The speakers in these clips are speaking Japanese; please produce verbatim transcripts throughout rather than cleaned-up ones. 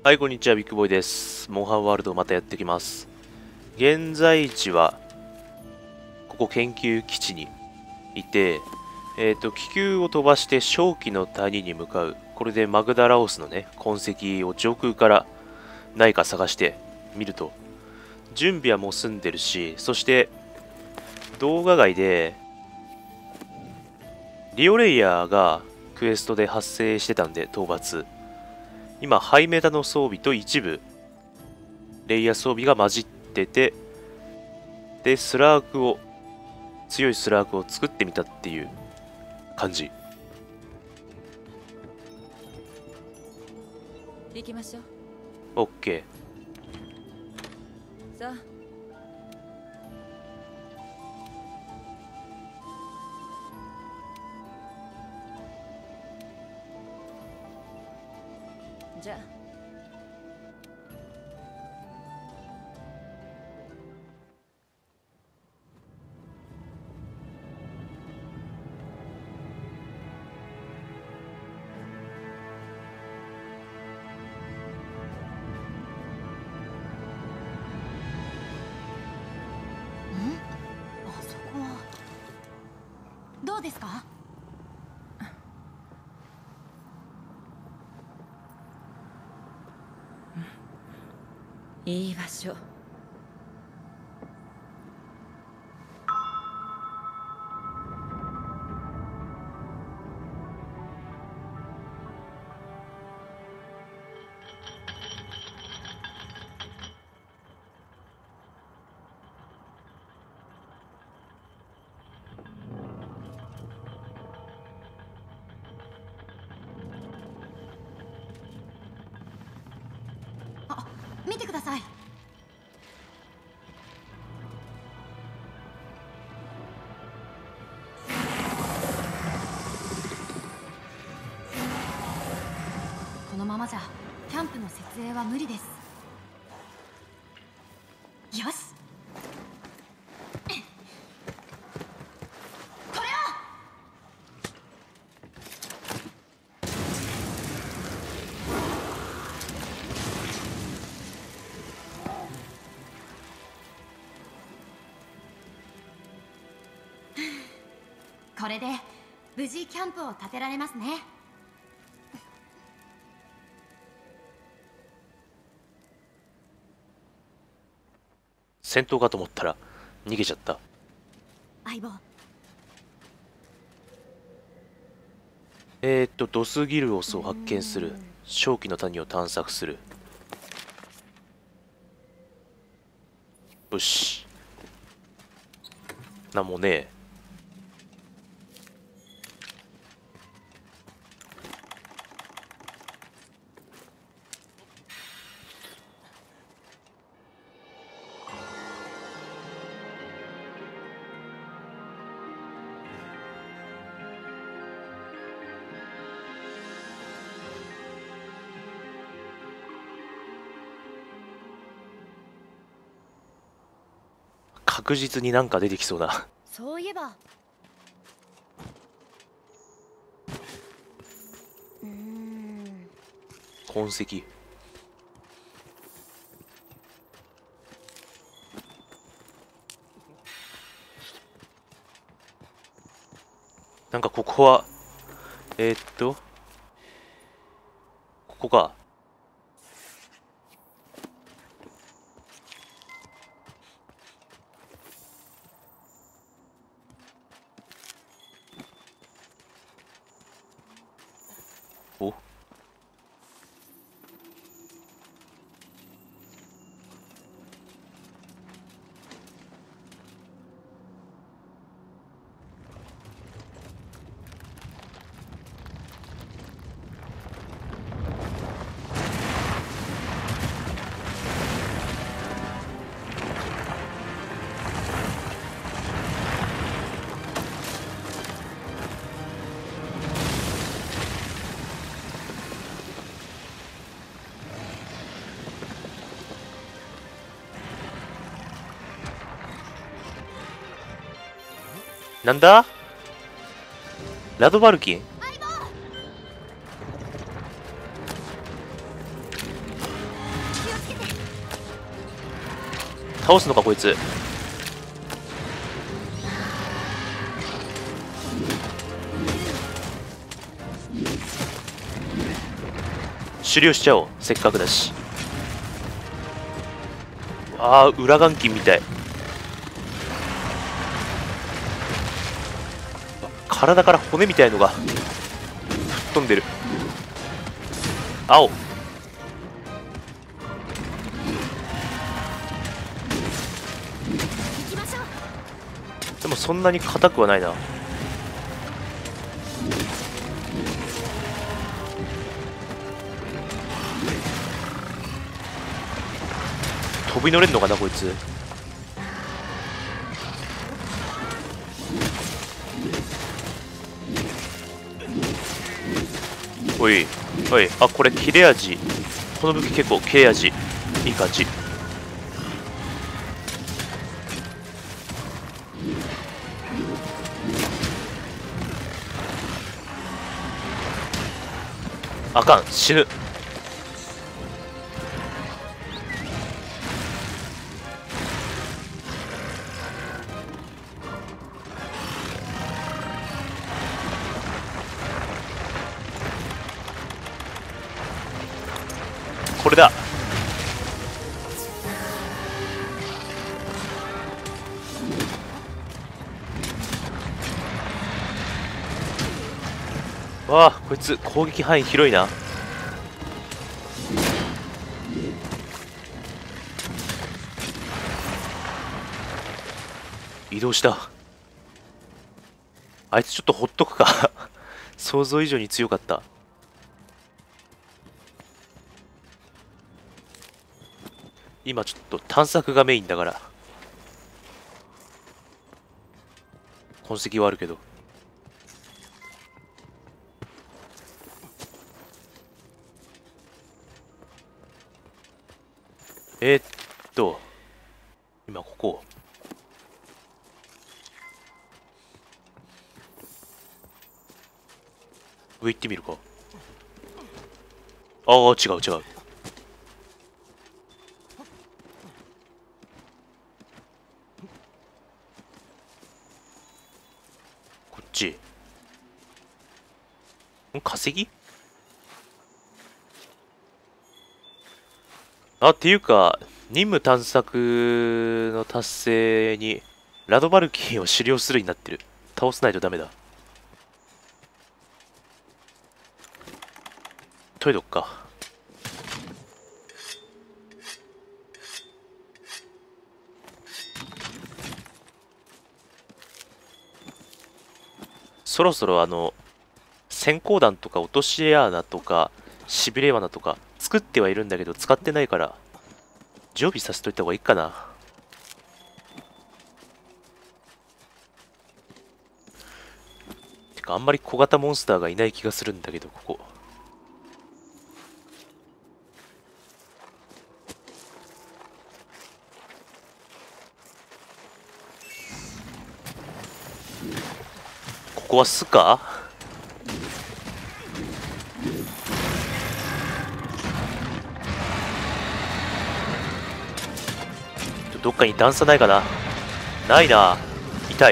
はい、こんにちは、ビッグボーイです。モンハンワールドまたやってきます。現在地は、ここ研究基地にいて、えっと、気球を飛ばして正気の谷に向かう。これでマグダラオスのね、痕跡を上空からないか探してみると、準備はもう済んでるし、そして動画外で、リオレイヤーがクエストで発生してたんで、討伐。今、ハイメタの装備と一部、レイヤー装備が混じってて、で、スラークを、強いスラークを作ってみたっていう感じ。 行きましょう。 オッケー。さあ。じゃあ。 どうですか？ いい場所。 あ、見てください。このままじゃキャンプの設営は無理です。よし、これを。これで無事キャンプを建てられますね。 戦闘かと思ったら逃げちゃった。 相棒。 えー、っとドスギルオスを発見する。正気の谷を探索する。よし、なんもねえ。確実になんか出てきそうだ。 そういえば、うーん、 痕跡。なんかここはえー、っとここか。お、なんだ？ラドバルキン？ 倒すのかこいつ。狩猟しちゃおう、せっかくだし。ああ、裏眼筋みたい。体から骨みたいのが吹っ飛んでる。青。 行きましょう。 でもそんなに硬くはないな。飛び乗れんのかなこいつ。おいおい、あ、これ切れ味。この武器結構切れ味いい感じ。あかん、死ぬ。これだ。わあ、こいつ攻撃範囲広いな。移動した。あいつちょっとほっとくか。想像以上に強かった。今ちょっと探索がメインだから痕跡はあるけど。えー、っと今ここ上行ってみるか。ああ、違う違う。こっちん、稼ぎ。あ、っていうか任務探索の達成にラドバルキンを狩猟するになってる。倒さないとダメだ。トイレっか。そろそろあの閃光弾とか落とし穴とかしびれ罠とか作ってはいるんだけど使ってないから常備させといた方がいいかな。てかあんまり小型モンスターがいない気がするんだけど、ここここは巣か。どっかに段差ないかな。ないな。痛い。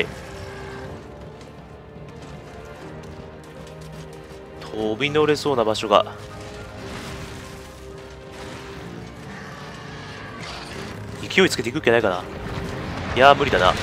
飛び乗れそうな場所が。勢いつけていくっけないかな。いやー無理だな。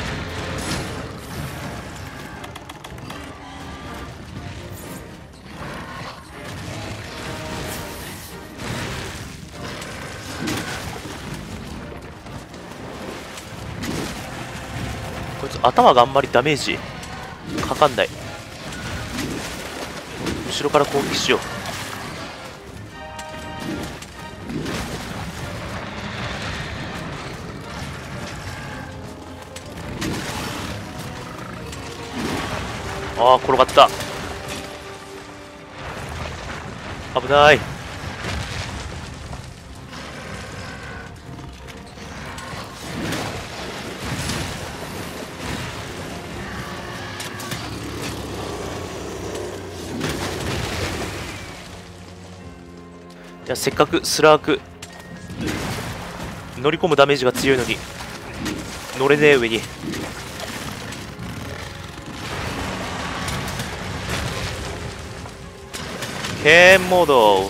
こいつ頭があんまりダメージかかんない。後ろから攻撃しよう。ああ、転がった。危ない。いや、せっかくスラーク乗り込むダメージが強いのに乗れねえ上に。ケーンモード。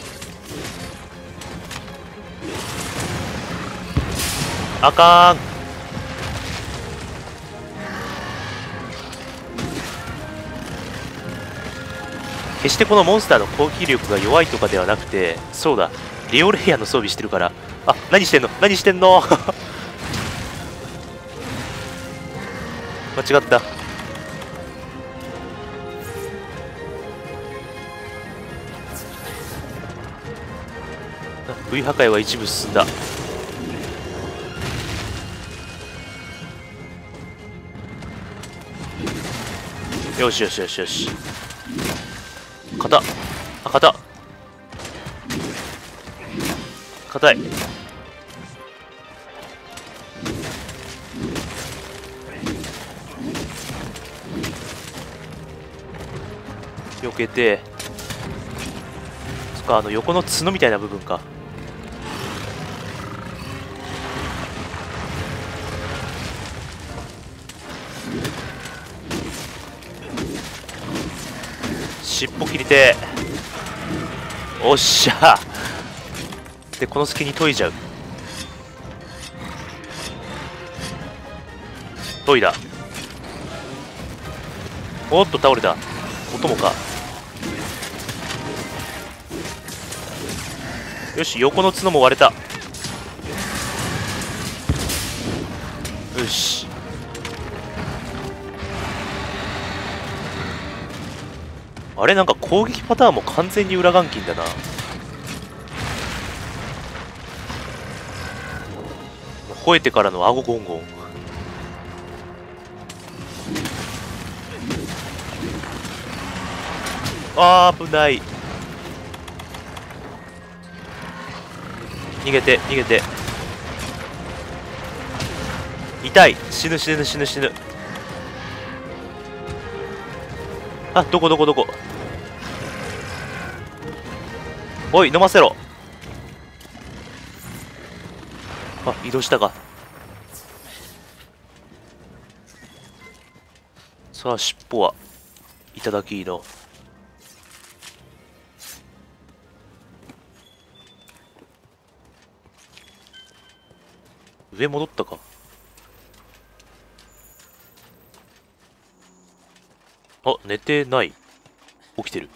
あかん。決してこのモンスターの攻撃力が弱いとかではなくて、そうだ、リオレイヤーの装備してるから。あ、何してんの何してんの間違った。 V 破壊は一部進んだ。よしよしよしよし。硬っ。あ、硬っ。硬い。避けて。そっか、あの横の角みたいな部分か。尻尾切りてー。おっしゃー。でこの隙に研いじゃう。研いだ。おっと倒れた。お供か。よし、横の角も割れた。よし。あれ、なんか攻撃パターンも完全に裏眼筋だな。吠えてからの顎ゴンゴン。あー、危ない。逃げて逃げて。痛い。死ぬ死ぬ死ぬ死ぬ。あ、どこどこどこ。おい、飲ませろ。あ、移動したか。さあ、尻尾はいただきの。上戻ったか。あ、寝てない。起きてる。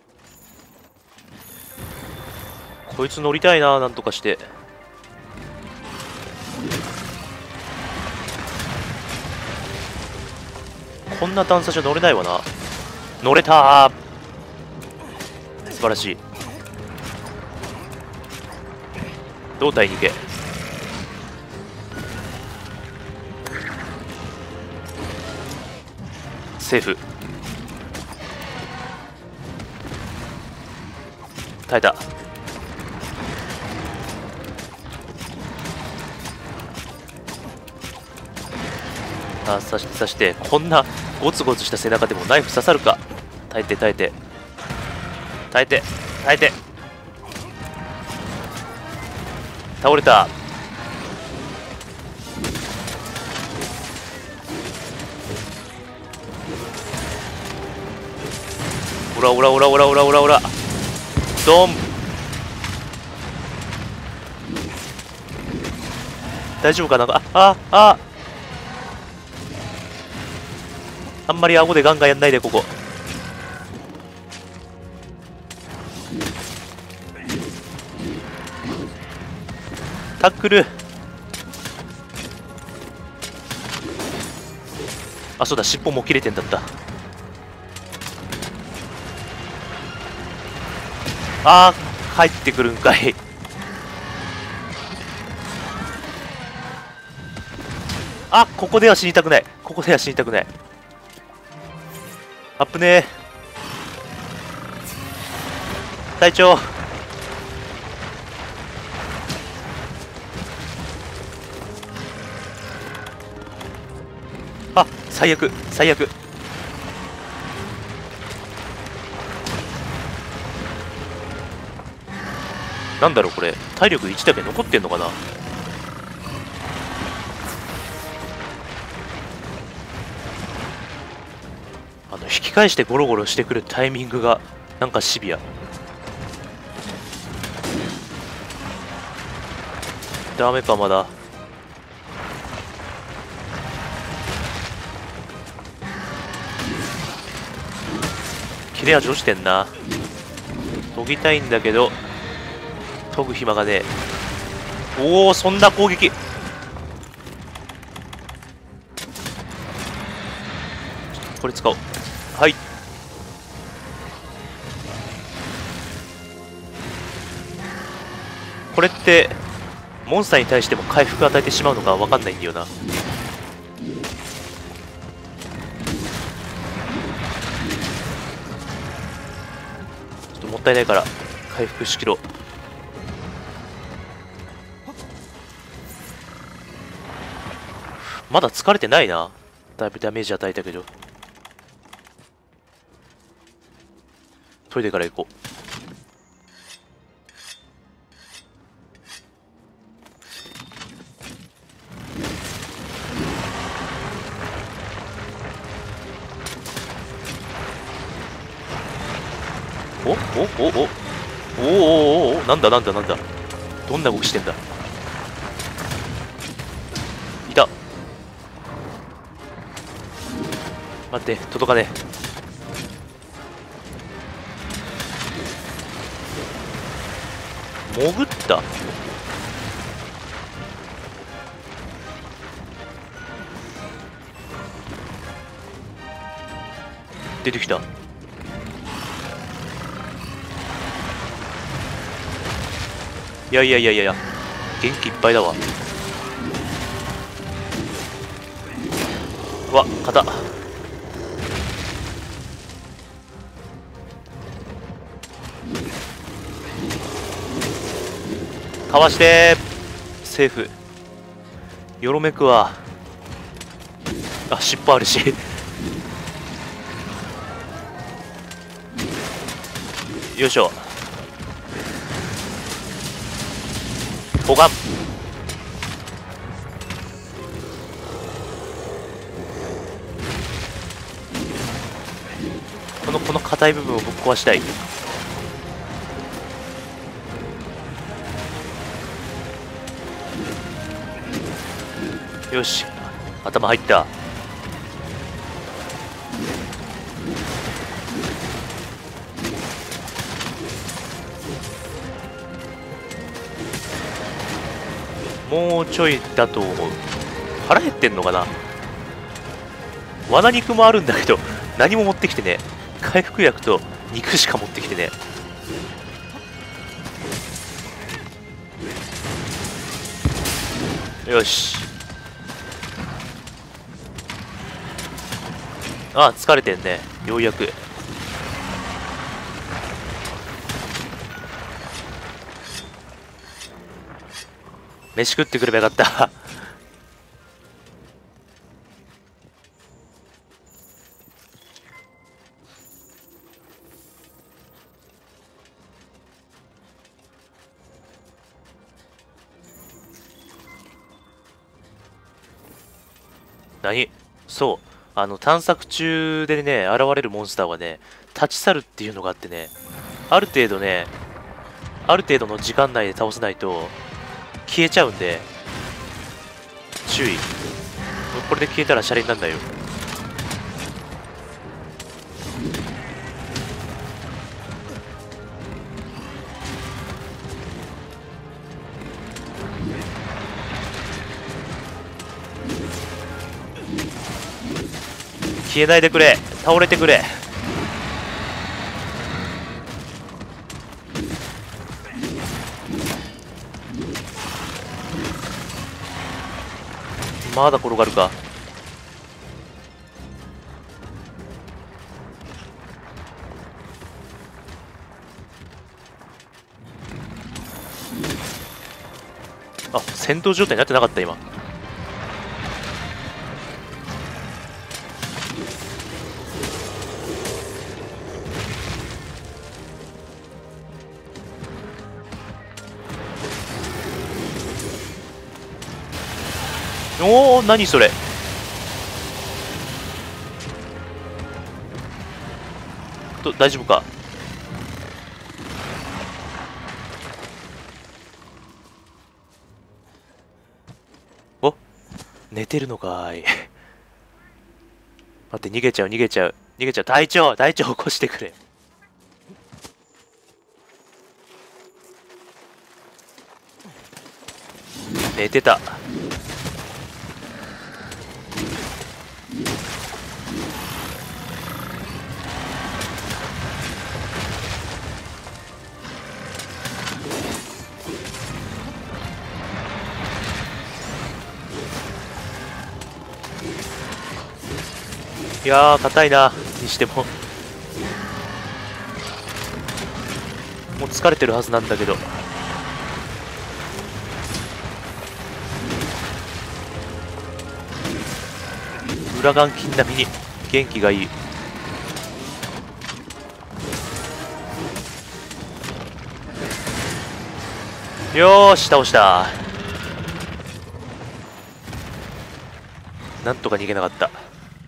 こいつ乗りたいな、なんとかして。こんな段差じゃ乗れないわな。乗れたー。素晴らしい。胴体に行け。セーフ。耐えた。あ、刺して刺して。こんなゴツゴツした背中でもナイフ刺さるか。耐えて耐えて耐えて耐えて。倒れた。オラオラオラオラオラオラオラ。ドン。大丈夫かな。ああああんまり顎でガンガンやんないで。ここタックル。あ、そうだ、尻尾も切れてんだった。あー、入ってくるんかい。あ、ここでは死にたくない。ここでは死にたくない。あっぶねえ。隊長。あ、最悪最悪。なんだろうこれ。体力いちだけ残ってんのかな。 引き返してゴロゴロしてくるタイミングがなんかシビア。ダメかまだ。切れ味落ちてんな。研ぎたいんだけど研ぐ暇がねえ。おお、そんな攻撃。これ使おう。はい。これってモンスターに対しても回復与えてしまうのか分かんないんだよな。ちょっともったいないから回復しきろう。まだ疲れてないな。だいぶダメージ与えたけど。トイレから行こう。おおおおおおおお、なんだなんだなんだ、どんな動きしてんだ。いた。待って、届かねえ。潜った。出てきた。いやいやいやいやいや、元気いっぱいだわ。うわ、硬っ。かわしてー。セーフ。よろめくわ。あ、尻尾あるしよいしょ。保管。このこの硬い部分をぶっ壊したい。よし、頭入った。もうちょいだと思う。腹減ってんのかな。罠肉もあるんだけど何も持ってきてね。回復薬と肉しか持ってきてね。よし。あ、疲れてんね。ようやく。飯食ってくればよかった何？そう。あの、探索中でね、現れるモンスターはね、立ち去るっていうのがあってね、ある程度ね、ある程度の時間内で倒せないと、消えちゃうんで、注意。これで消えたらシャレになんないよ。消えないでくれ。倒れてくれ。まだ転がるか。あ、戦闘状態になってなかった今。おお、何それ。 と大丈夫か。お、寝てるのかーい。待って、逃げちゃう逃げちゃう逃げちゃう。隊長隊長起こしてくれ。寝てた。いやー硬いな。にしてももう疲れてるはずなんだけど。裏眼筋並みに元気がいい。よーし倒した。なんとか逃げなかった。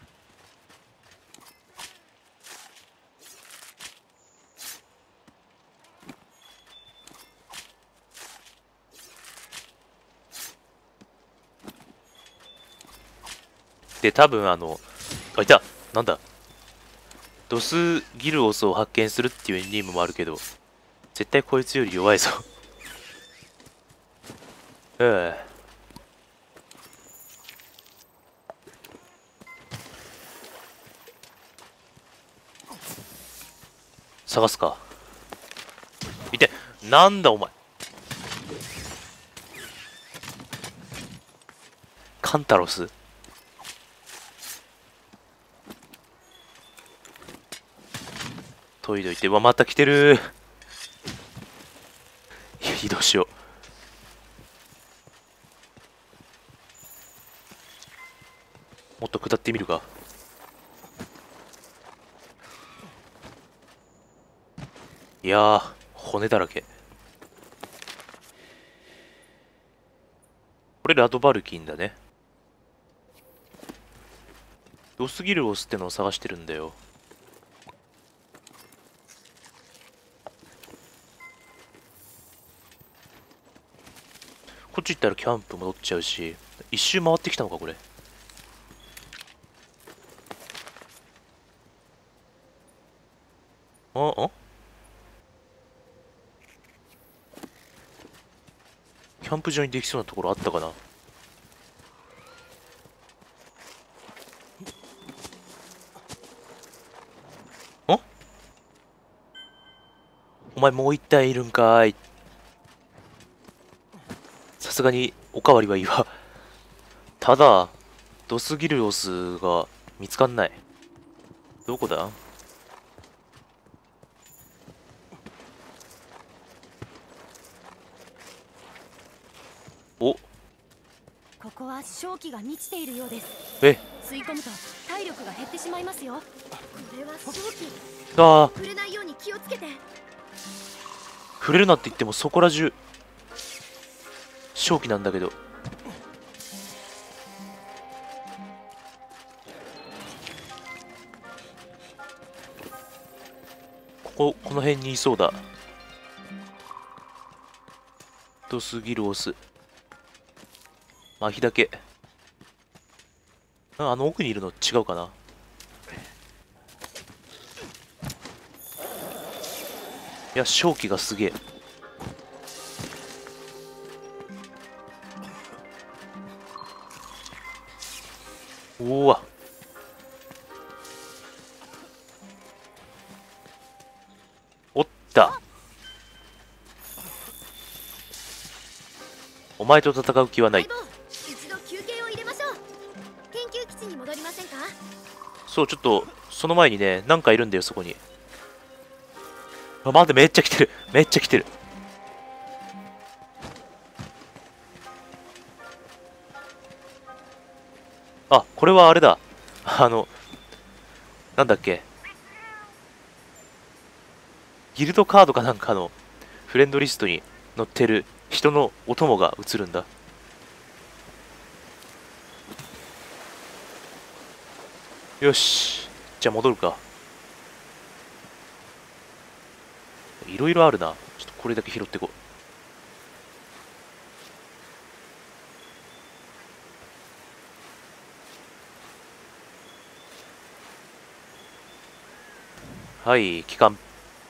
で、多分あの、あ、いた。なんだ。ドスギルオスを発見するっていうエンディームもあるけど、絶対こいつより弱いぞ。うん。探すか。いて、なんだお前。カンタロス。研いどいて。うわ、また来てる。移動しよう。もっと下ってみるか。いやー、骨だらけ。これラドバルキンだね。ドスギルオスってのを探してるんだよ。こっち行ったらキャンプ戻っちゃうし、一周回ってきたのかこれ。ああ、キャンプ場にできそうなところあったかな。あ、お前もう一体いるんかーい。さすがにおかわりはいいわ。ただドスギルオスが見つかんない。どこだ。お、 ここは正気が満ちているようです。 え、 吸い込むと体力が減ってしまいますよ。これは正気。 ああ、 触れないように気をつけて。 触れるなって言ってもそこら中正気なんだけど。ここ、この辺にいそうだ。ドスギルオス。麻痺だけ。あ、あの奥にいるの違うかな。いや、正気がすげえ。おおわ。おった。お前と戦う気はない。 一度休憩を入れましょう。研究基地に戻りませんか。 そう、ちょっとその前にね、なんかいるんだよそこに。あ、待って、めっちゃ来てる。めっちゃ来てる。あ、これはあれだ。あの、なんだっけ。ギルドカードかなんかのフレンドリストに載ってる人のお供が映るんだ。よし。じゃあ戻るか。 いろいろあるな。ちょっとこれだけ拾ってこう。はい、帰還。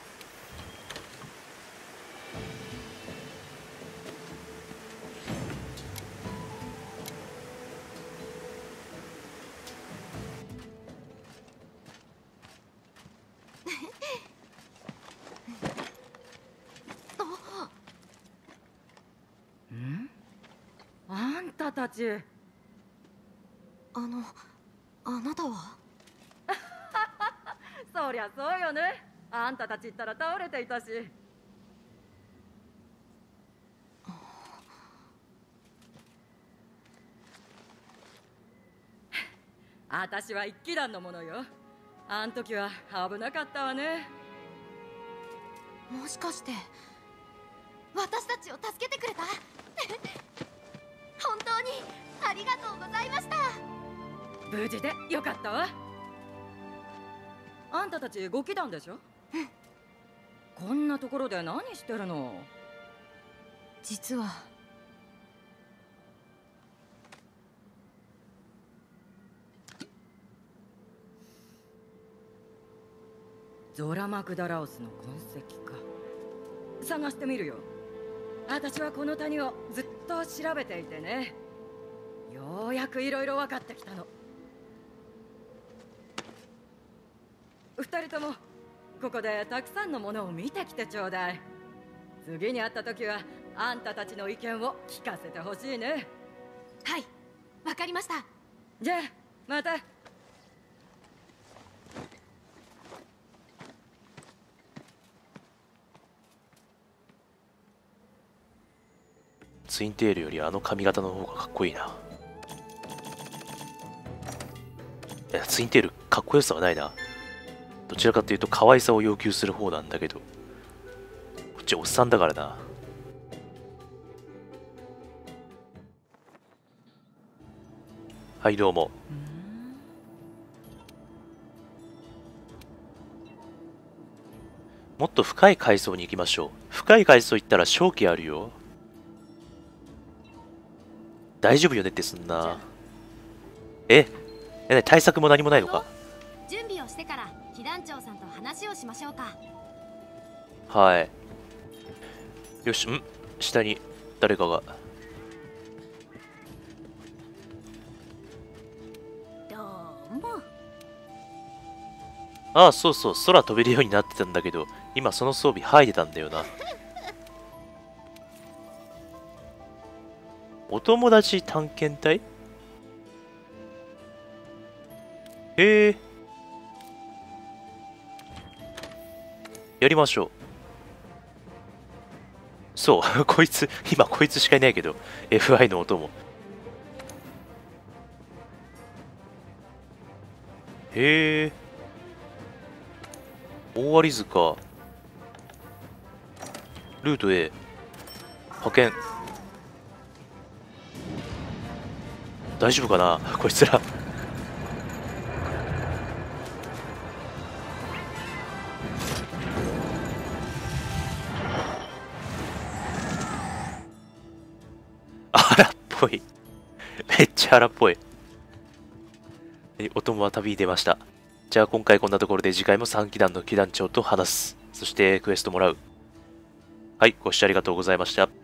あんたたち。 あのあなたは。 そりゃそうよね。あんたたちったら倒れていたし。あたしは一騎団のものよ。あん時は危なかったわね。 もしかして私たちを助けてくれた？本当にありがとうございました。 無事でよかったわ。あんたたちご騎団でしょ。 うん。 こんなところで何してるの？ 実はゾラマクダラオスの痕跡か。探してみるよ。私はこの谷をずっと調べていてね、ようやくいろいろ分かってきたの。二人ともここでたくさんのものを見てきてちょうだい。次に会った時はあんたたちの意見を聞かせてほしいね。 はい、わかりました。 じゃあまた。 ツインテールよりあの髪型の方がかっこいいな。いや、ツインテールかっこよさはないな。どちらかというと可愛さを要求する方なんだけど、こっちおっさんだからな。はい、どうも。もっと深い階層に行きましょう。深い階層行ったら正気あるよ。大丈夫よねってそんな。ええ、対策も何もないのか。 準備をしてから被団長さんと話をしましょうか。 はい。よし、ん下に誰かが。 どうも。 ああ、そうそう、空飛べるようになってたんだけど、今その装備剥いでたんだよな。お友達探検隊？へえ。やりましょう。そう、こいつ、今こいつしかいないけど、エフアイ のお供。へえ。大割塚。ルート A。派遣。大丈夫かなこいつら。荒っぽい。めっちゃ荒っぽい。お供は旅に出ました。じゃあ今回こんなところで次回もさんき団の騎団長と話す。そしてクエストもらう。はい、ご視聴ありがとうございました。